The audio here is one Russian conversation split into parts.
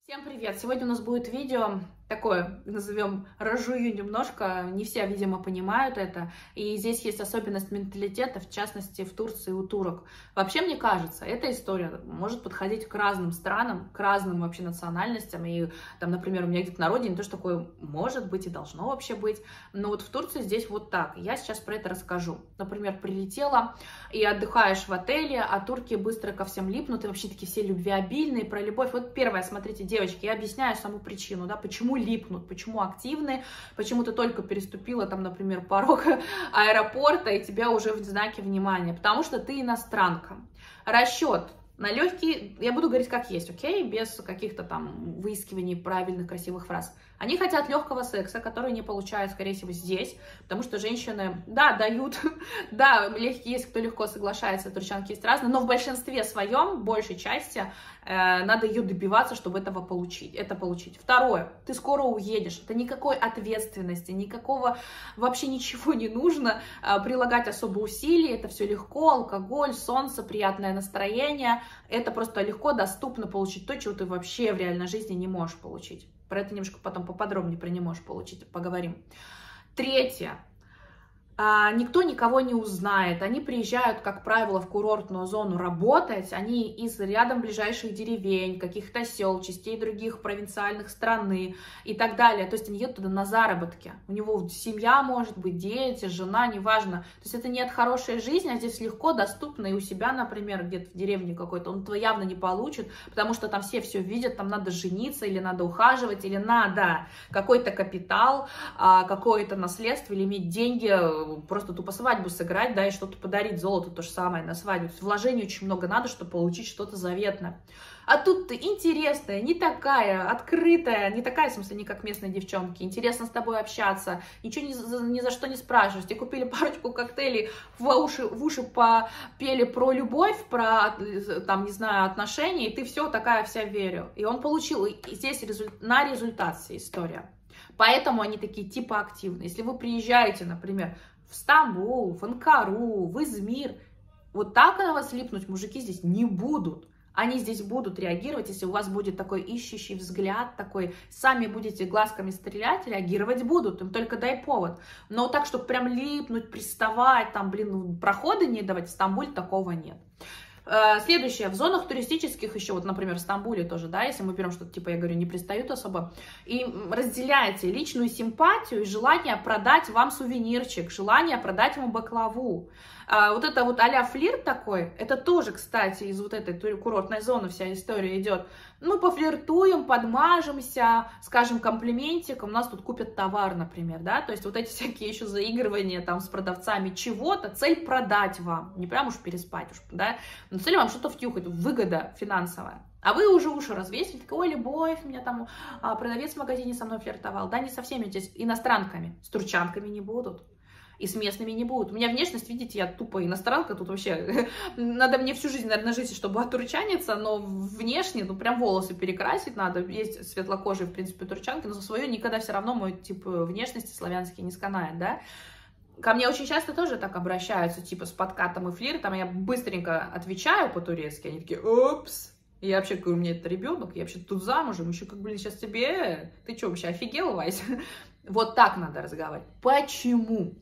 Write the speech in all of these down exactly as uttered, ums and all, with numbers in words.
Всем привет! Сегодня у нас будет видео такое, назовем, разжую немножко, не все, видимо, понимают это, и здесь есть особенность менталитета, в частности, в Турции у турок. Вообще, мне кажется, эта история может подходить к разным странам, к разным вообще национальностям, и там, например, у меня где-то на родине тоже такое может быть и должно вообще быть, но вот в Турции здесь вот так, я сейчас про это расскажу. Например, прилетела и отдыхаешь в отеле, а турки быстро ко всем липнут, и вообще такие все любвеобильные, про любовь. Вот первое, смотрите, девочки, я объясняю саму причину, да, почему липнут, почему активны, почему ты только переступила там, например, порог аэропорта, и тебя уже в знаке внимания, потому что ты иностранка. Расчет на легкий, я буду говорить как есть, окей, без каких-то там выискиваний правильных, красивых фраз. Они хотят легкого секса, который не получают, скорее всего, здесь, потому что женщины, да, дают, да, легкие есть, кто легко соглашается, турчанки есть разные, но в большинстве своем, большей части, э, надо ее добиваться, чтобы этого получить, это получить. Второе, ты скоро уедешь, это никакой ответственности, никакого, вообще ничего не нужно э, прилагать особо усилий, это все легко, алкоголь, солнце, приятное настроение, это просто легко, доступно получить то, чего ты вообще в реальной жизни не можешь получить. Про это немножко потом поподробнее про не можешь получить, поговорим. Третье. А, никто никого не узнает. Они приезжают, как правило, в курортную зону работать. Они из рядом ближайших деревень, каких-то сел, частей других провинциальных страны и так далее. То есть они едут туда на заработки. У него семья может быть, дети, жена, неважно. То есть это не от хорошей жизни, а здесь легко, доступно. И у себя, например, где-то в деревне какой-то, он этого явно не получит, потому что там все все видят, там надо жениться, или надо ухаживать, или надо какой-то капитал, какое-то наследство, или иметь деньги, просто тупо свадьбу сыграть, да, и что-то подарить, золото то же самое на свадьбу. Вложений очень много надо, чтобы получить что-то заветное. А тут ты интересная, не такая, открытая, не такая, в смысле, не как местные девчонки. Интересно с тобой общаться, ничего ни за, ни за что не спрашиваешь. Тебе купили парочку коктейлей, в уши, в уши попели про любовь, про, там, не знаю, отношения, и ты все, такая вся верю. И он получил, и здесь результ, на результат вся история. Поэтому они такие типа активные. Если вы приезжаете, например, в Стамбул, в Анкару, в Измир, вот так на вас липнуть мужики здесь не будут. Они здесь будут реагировать, если у вас будет такой ищущий взгляд, такой, сами будете глазками стрелять, реагировать будут, им только дай повод. Но так, чтобы прям липнуть, приставать, там, блин, проходы не давать, в Стамбуле такого нет. Следующее, в зонах туристических еще, вот, например, в Стамбуле тоже, да, если мы берем что-то, типа, я говорю, не пристают особо, и разделяете личную симпатию и желание продать вам сувенирчик, желание продать ему баклаву. А вот это вот а-ля флирт такой, это тоже, кстати, из вот этой курортной зоны вся история идет. Мы пофлиртуем, подмажемся, скажем комплиментик, у нас тут купят товар, например, да, то есть вот эти всякие еще заигрывания там с продавцами чего-то, цель продать вам, не прям уж переспать, уж, да, но цель вам что-то втюхать, выгода финансовая. А вы уже уши развесили, такой, ой, любовь, меня там а, продавец в магазине со мной флиртовал. Да, не со всеми здесь иностранками, с турчанками не будут. И с местными не будут. У меня внешность, видите, я тупо иностранка, тут вообще надо мне всю жизнь, наверное, жить, чтобы отурчаниться, но внешне, ну, прям волосы перекрасить надо. Есть светлокожие, в принципе, турчанки, но за свое никогда все равно мой тип внешности славянский не сканает, да. Ко мне очень часто тоже так обращаются, типа, с подкатом и флиртом, я быстренько отвечаю по-турецки, они такие, опс. Я вообще говорю, у меня это ребенок, я вообще тут замужем, еще как, блин, сейчас тебе, ты что, вообще офигел, Вась? Вот так надо разговаривать. Почему?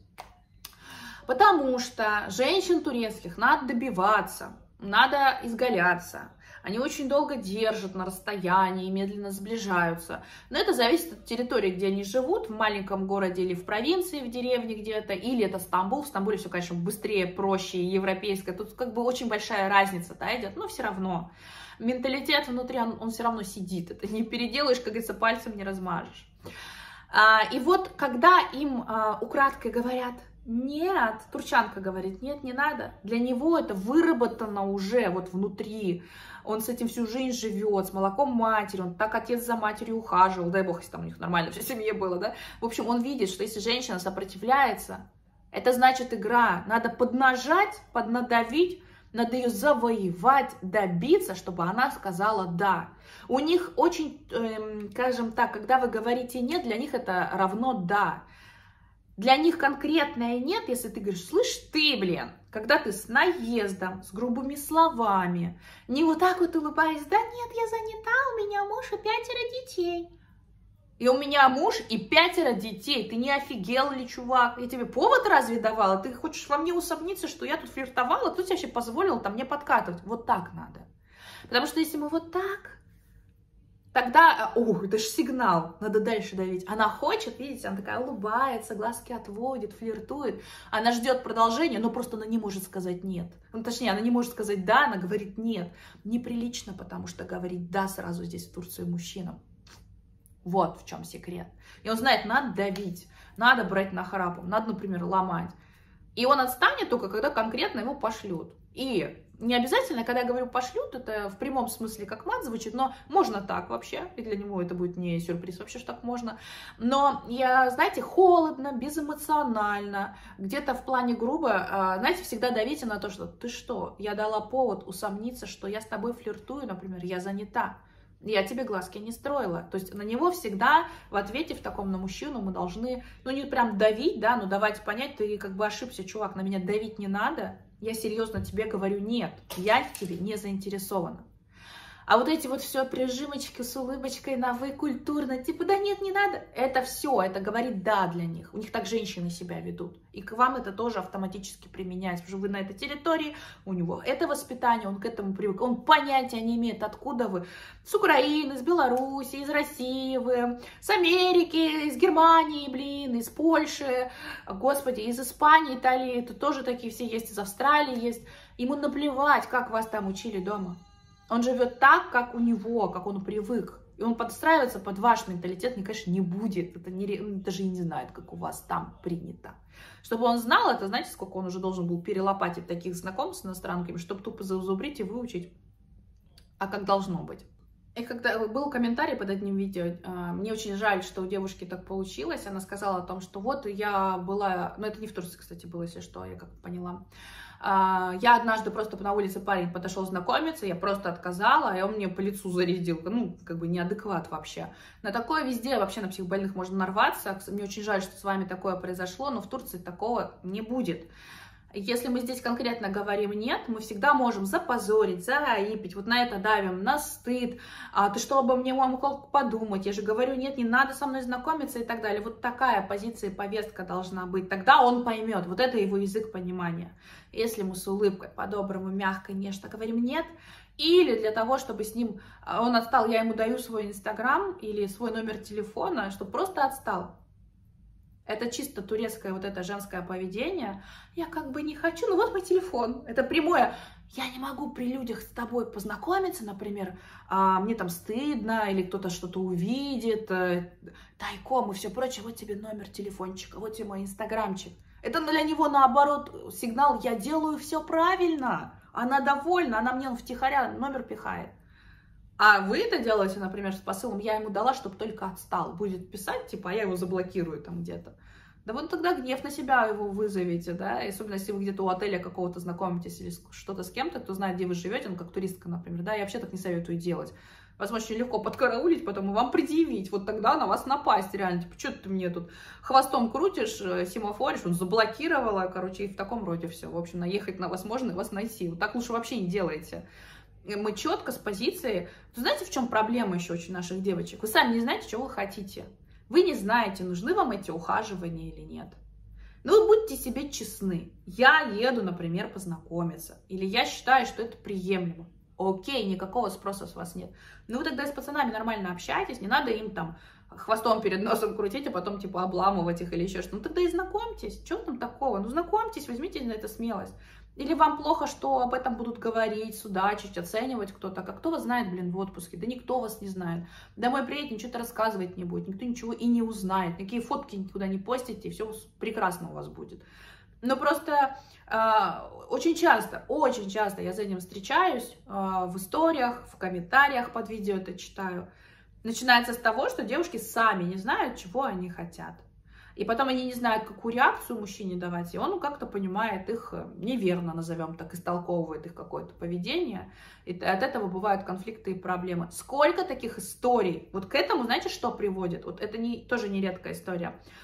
Потому что женщин турецких надо добиваться, надо изгаляться. Они очень долго держат на расстоянии, медленно сближаются. Но это зависит от территории, где они живут, в маленьком городе или в провинции, в деревне где-то, или это Стамбул. В Стамбуле все, конечно, быстрее, проще, европейское. Тут как бы очень большая разница, да, идет, но все равно. Менталитет внутри, он, он все равно сидит. Это не переделаешь, как говорится, пальцем не размажешь. А, и вот когда им а, украдкой говорят, нет, турчанка говорит, нет, не надо. Для него это выработано уже вот внутри. Он с этим всю жизнь живет, с молоком матери, он так отец за матерью ухаживал, дай бог, если там у них нормально все в семье было, да. В общем, он видит, что если женщина сопротивляется, это значит игра. Надо поднажать, поднадавить, надо ее завоевать, добиться, чтобы она сказала «да». У них очень, эм, скажем так, когда вы говорите «нет», для них это равно «да». Для них конкретное нет, если ты говоришь, слышь, ты, блин, когда ты с наездом, с грубыми словами, не вот так вот улыбаясь, да нет, я занята, у меня муж и пятеро детей. И у меня муж и пятеро детей. Ты не офигел ли, чувак? Я тебе повод разве давала? Ты хочешь во мне усомниться, что я тут флиртовала? Кто тебе вообще позволил там мне подкатывать? Вот так надо. Потому что если мы вот так... Тогда, ух, это же сигнал, надо дальше давить. Она хочет, видите, она такая улыбается, глазки отводит, флиртует. Она ждет продолжения, но просто она не может сказать нет. Ну, точнее, она не может сказать да, она говорит нет. Неприлично, потому что говорить да сразу здесь в Турции мужчинам. Вот в чем секрет. И он знает, надо давить, надо брать нахрапом, надо, например, ломать. И он отстанет только, когда конкретно его пошлют. И не обязательно, когда я говорю пошлют, это в прямом смысле как мат звучит, но можно так вообще, и для него это будет не сюрприз вообще, что так можно. Но я, знаете, холодно, безэмоционально, где-то в плане грубо, знаете, всегда давите на то, что ты что, я дала повод усомниться, что я с тобой флиртую, например, я занята. Я тебе глазки не строила. То есть на него всегда в ответе в таком на мужчину мы должны, ну не прям давить, да, но давайте понять, ты как бы ошибся, чувак, на меня давить не надо. Я серьезно тебе говорю, нет, я в тебе не заинтересована. А вот эти вот все прижимочки с улыбочкой на вы, культурно, типа, да нет, не надо. Это все, это говорит да для них. У них так женщины себя ведут. И к вам это тоже автоматически применяется. Потому что вы на этой территории, у него это воспитание, он к этому привык. Он понятия не имеет, откуда вы. С Украины, с Беларуси, из России вы, с Америки, из Германии, блин, из Польши, господи, из Испании, Италии. Тут тоже такие все есть, из Австралии есть. Ему наплевать, как вас там учили дома. Он живет так, как у него, как он привык. И он подстраиваться под ваш менталитет, мне, конечно, не будет. Это не, он даже и не знает, как у вас там принято. Чтобы он знал это, знаете, сколько он уже должен был перелопатить таких знакомств с иностранками, чтобы тупо зазубрить и выучить, а как должно быть. И когда был комментарий под одним видео, мне очень жаль, что у девушки так получилось. Она сказала о том, что вот я была, ну это не в Турции, кстати, было, если что, я как поняла. Я однажды просто на улице парень подошел знакомиться, я просто отказала, и он мне по лицу зарядил, ну, как бы неадекват вообще. На такое везде, вообще на психбольных можно нарваться. Мне очень жаль, что с вами такое произошло, но в Турции такого не будет. Если мы здесь конкретно говорим «нет», мы всегда можем запозорить, заипить, вот на это давим, на стыд, а ты что обо мне мог подумать, я же говорю «нет, не надо со мной знакомиться» и так далее. Вот такая позиция и повестка должна быть, тогда он поймет, вот это его язык понимания. Если мы с улыбкой, по-доброму, мягко, нежно говорим «нет», или для того, чтобы с ним, он отстал, я ему даю свой инстаграм или свой номер телефона, чтобы просто отстал. Это чисто турецкое вот это женское поведение. Я как бы не хочу, ну вот мой телефон. Это прямое. Я не могу при людях с тобой познакомиться, например, а мне там стыдно, или кто-то что-то увидит, тайком и все прочее. Вот тебе номер телефончика, вот тебе мой инстаграмчик. Это для него наоборот сигнал, я делаю все правильно. Она довольна, она мне втихаря номер пихает. А вы это делаете, например, с посылом, я ему дала, чтобы только отстал. Будет писать, типа, а я его заблокирую там где-то. Да вот тогда гнев на себя его вызовете, да, и особенно если вы где-то у отеля какого-то знакомитесь или что-то с кем-то, кто знает, где вы живете, ну, как туристка, например, да, я вообще так не советую делать. Вас очень легко подкараулить, потом и вам предъявить, вот тогда на вас напасть, реально, типа, что ты мне тут хвостом крутишь, семафоришь, он заблокировала, короче, и в таком роде все. В общем, наехать на вас можно и вас найти. Вот так лучше вообще не делайте. Мы четко с позиции... Вы знаете, в чем проблема еще очень наших девочек? Вы сами не знаете, чего вы хотите. Вы не знаете, нужны вам эти ухаживания или нет. Ну, вы будьте себе честны. Я еду, например, познакомиться. Или я считаю, что это приемлемо. Окей, никакого спроса с вас нет. Ну, вы тогда с пацанами нормально общайтесь. Не надо им там хвостом перед носом крутить, а потом типа обламывать их или еще что-то. Ну, тогда и знакомьтесь. Что там такого? Ну, знакомьтесь, возьмите на это смелость. Или вам плохо, что об этом будут говорить, судачить, оценивать кто-то. А кто вас знает, блин, в отпуске? Да никто вас не знает. Домой приедет, ничего-то рассказывать не будет. Никто ничего и не узнает. Никакие фотки никуда не постите, и все прекрасно у вас будет. Но просто э, очень часто, очень часто я за этим встречаюсь э, в историях, в комментариях под видео это читаю. Начинается с того, что девушки сами не знают, чего они хотят. И потом они не знают, какую реакцию мужчине давать, и он как-то понимает их неверно, назовем так, истолковывает их какое-то поведение, и от этого бывают конфликты и проблемы. Сколько таких историй? Вот к этому, знаете, что приводит? Вот это не, тоже не редкая история.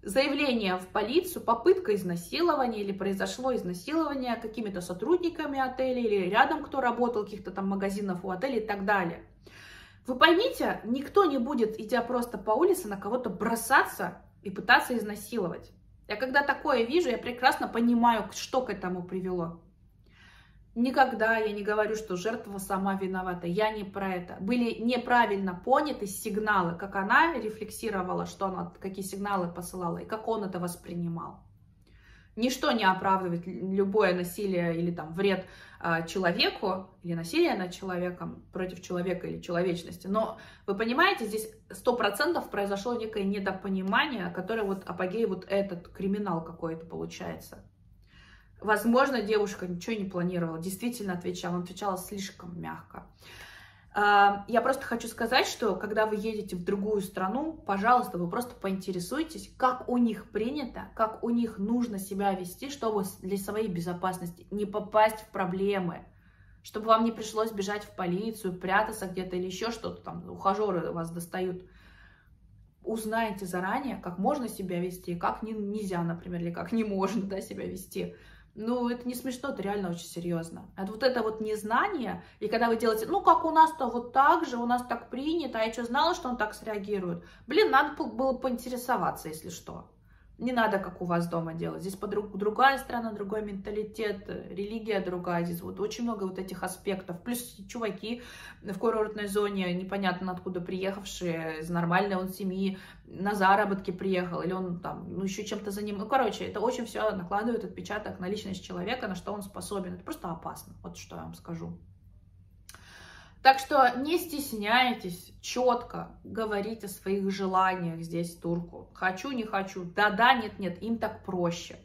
заявление в полицию, попытка изнасилования или произошло изнасилование какими-то сотрудниками отеля или рядом кто работал, каких-то там магазинов у отеля и так далее. Вы поймите, никто не будет, идя просто по улице, на кого-то бросаться и пытаться изнасиловать. Я когда такое вижу, я прекрасно понимаю, что к этому привело. Никогда я не говорю, что жертва сама виновата. Я не про это. Были неправильно поняты сигналы, как она рефлексировала, что она, какие сигналы посылала и как он это воспринимал. Ничто не оправдывает любое насилие или там вред э, человеку, или насилие над человеком, против человека или человечности. Но вы понимаете, здесь сто процентов произошло некое недопонимание, которое вот апогей вот этот криминал какой-то получается. Возможно, девушка ничего не планировала, действительно отвечала, она отвечала слишком мягко. Я просто хочу сказать, что когда вы едете в другую страну, пожалуйста, вы просто поинтересуйтесь, как у них принято, как у них нужно себя вести, чтобы для своей безопасности не попасть в проблемы, чтобы вам не пришлось бежать в полицию, прятаться где-то или еще что-то там, ухажеры вас достают. Узнайте заранее, как можно себя вести, как не, нельзя, например, или как не можно, да, себя вести. Ну, это не смешно, это реально очень серьезно. А вот это вот незнание, и когда вы делаете, ну, как у нас-то вот так же, у нас так принято, а я что, знала, что он так среагирует? Блин, надо было поинтересоваться, если что. Не надо, как у вас дома делать. Здесь подруг, другая страна, другой менталитет, религия другая. Здесь вот очень много вот этих аспектов. Плюс чуваки в курортной зоне, непонятно откуда приехавшие, из нормальной он семьи, на заработки приехал, или он там, ну, еще чем-то за ним. Ну, короче, это очень все накладывает отпечаток на личность человека, на что он способен. Это просто опасно, вот что я вам скажу. Так что не стесняйтесь четко говорить о своих желаниях здесь турку. Хочу, не хочу, да-да, нет-нет, им так проще.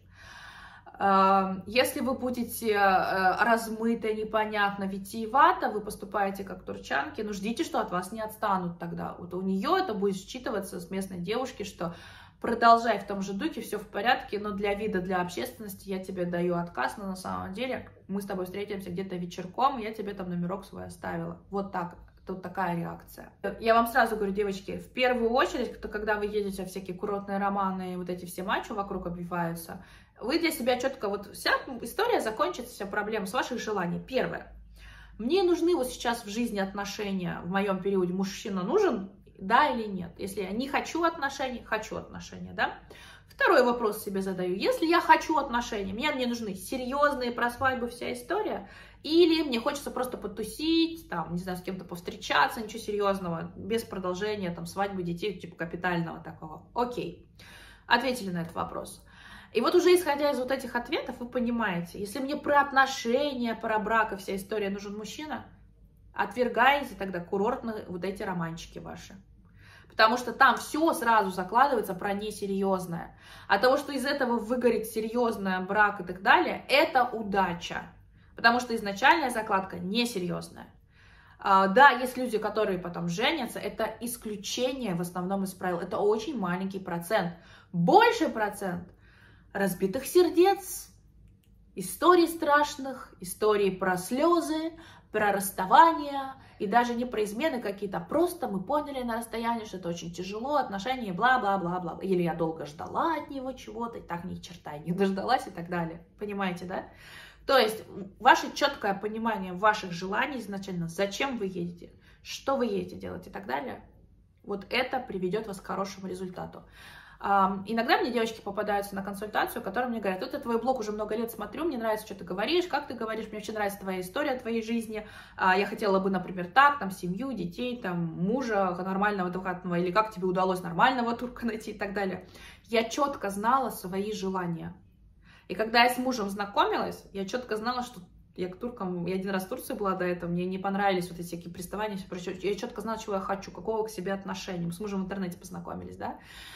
Если вы будете размыто, непонятно, витиевато, вы поступаете как турчанки, ну ждите, что от вас не отстанут тогда. Вот у нее это будет считываться с местной девушки, что продолжай в том же духе, все в порядке, но для вида, для общественности я тебе даю отказ, но на самом деле мы с тобой встретимся где-то вечерком, я тебе там номерок свой оставила. Вот так, тут такая реакция. Я вам сразу говорю, девочки, в первую очередь, когда вы едете, всякие курортные романы, вот эти все мачо вокруг обвиваются, вы для себя четко, вот вся история закончится, вся проблема с ваших желаний. Первое. Мне нужны вот сейчас в жизни отношения, в моем периоде мужчина нужен, да или нет? Если я не хочу отношений, хочу отношения, да? Второй вопрос себе задаю. Если я хочу отношений, мне, мне нужны серьезные про свадьбу вся история, или мне хочется просто потусить, там, не знаю, с кем-то повстречаться, ничего серьезного, без продолжения, там, свадьбы, детей, типа капитального такого. Окей. Ответили на этот вопрос. И вот уже исходя из вот этих ответов, вы понимаете, если мне про отношения, про брак и вся история нужен мужчина, отвергаете тогда курортные вот эти романчики ваши. Потому что там все сразу закладывается про несерьезное. А того, что из этого выгорит серьезное, брак и так далее, это удача. Потому что изначальная закладка несерьезная. А, да, есть люди, которые потом женятся, это исключение в основном из правил. Это очень маленький процент. Больший процент разбитых сердец, историй страшных, историй про слезы, про расставания, и даже не про измены какие-то, просто мы поняли на расстоянии, что это очень тяжело, отношения, бла-бла-бла-бла, или я долго ждала от него чего-то, и так ни черта не дождалась и так далее. Понимаете, да? То есть ваше четкое понимание ваших желаний изначально, зачем вы едете, что вы едете делать и так далее, вот это приведет вас к хорошему результату. Um, иногда мне девочки попадаются на консультацию, которые мне говорят, вот я твой блог уже много лет смотрю, мне нравится, что ты говоришь, как ты говоришь, мне очень нравится твоя история твоей жизни, uh, я хотела бы, например, так, там, семью, детей, там, мужа нормального, адекватного, или как тебе удалось нормального турка найти и так далее. Я четко знала свои желания. И когда я с мужем знакомилась, я четко знала, что я к туркам, я один раз в Турции была до этого, мне не понравились вот эти всякие приставания, все прочее. Я четко знала, чего я хочу, какого к себе отношения. Мы с мужем в интернете познакомились, да.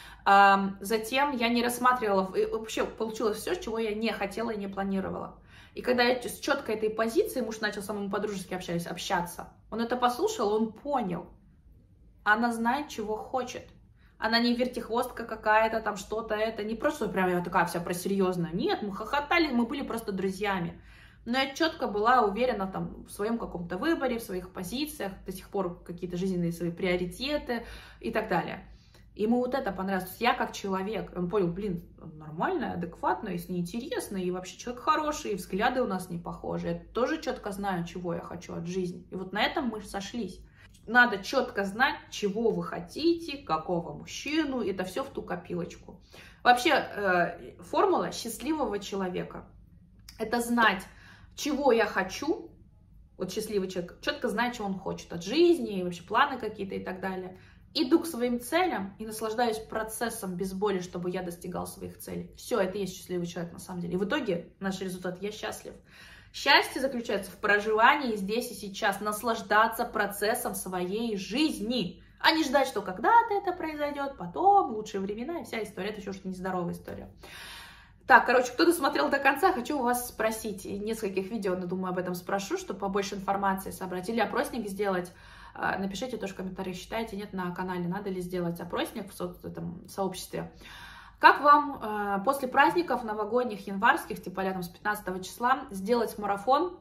Затем я не рассматривала, и вообще получилось все, чего я не хотела и не планировала. И когда я с четкой этой позиции, муж начал со мной по-дружески общаться, общаться, он это послушал, он понял. Она знает, чего хочет. Она не вертихвостка какая-то, там что-то это, не просто прям я такая вся просерьезная. Нет, мы хохотали, мы были просто друзьями. Но я четко была уверена там в своем каком-то выборе, в своих позициях, до сих пор какие-то жизненные свои приоритеты и так далее. Ему вот это понравилось. То есть я как человек, он понял, блин, нормальная, адекватная, с ней интересно, и вообще человек хороший, и взгляды у нас не похожи. Я тоже четко знаю, чего я хочу от жизни. И вот на этом мы сошлись. Надо четко знать, чего вы хотите, какого мужчину, это все в ту копилочку. Вообще, э, формула счастливого человека – это знать, чего я хочу. Вот счастливый человек четко знает, что он хочет от жизни, и вообще планы какие-то и так далее. Иду к своим целям и наслаждаюсь процессом без боли, чтобы я достигал своих целей. Все, это и есть счастливый человек на самом деле. И в итоге наш результат – я счастлив. Счастье заключается в проживании здесь и сейчас, наслаждаться процессом своей жизни, а не ждать, что когда-то это произойдет, потом, лучшие времена и вся история. Это еще что-то нездоровая история. Так, короче, кто досмотрел до конца, хочу у вас спросить. И нескольких видео, но думаю, об этом спрошу, чтобы побольше информации собрать. Или опросник сделать. Напишите тоже в комментариях, считаете, нет, на канале надо ли сделать опросник в со этом сообществе. Как вам э, после праздников новогодних, январских, типа летом с пятнадцатого числа, сделать марафон?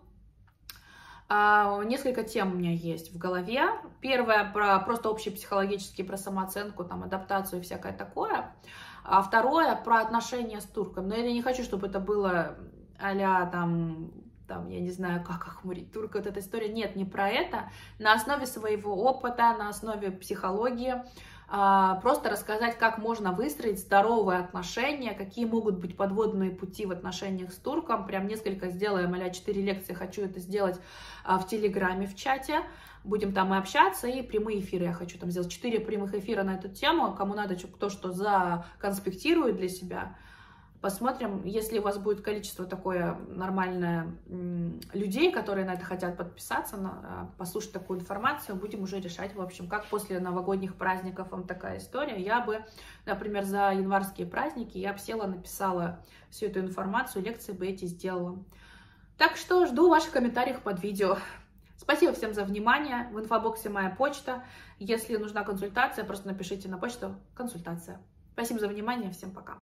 Э, несколько тем у меня есть в голове. Первое про просто общие психологические, про самооценку, там, адаптацию и всякое такое. А второе про отношения с турком. Но я не хочу, чтобы это было а-ля там... там, я не знаю, как охмурить турка, вот эта история. Нет, не про это. На основе своего опыта, на основе психологии, просто рассказать, как можно выстроить здоровые отношения, какие могут быть подводные пути в отношениях с турком. Прям несколько сделаем, а-ля четыре лекции, хочу это сделать в Телеграме, в чате. Будем там и общаться, и прямые эфиры я хочу там сделать. Четыре прямых эфира на эту тему. Кому надо, кто что законспектирует для себя. Посмотрим, если у вас будет количество такое нормальное людей, которые на это хотят подписаться, на, послушать такую информацию, будем уже решать, в общем, как после новогодних праздников вам такая история. Я бы, например, за январские праздники, я бы села, написала всю эту информацию, лекции бы эти сделала. Так что жду ваших комментариев под видео. Спасибо всем за внимание. В инфобоксе моя почта. Если нужна консультация, просто напишите на почту «Консультация». Спасибо за внимание. Всем пока.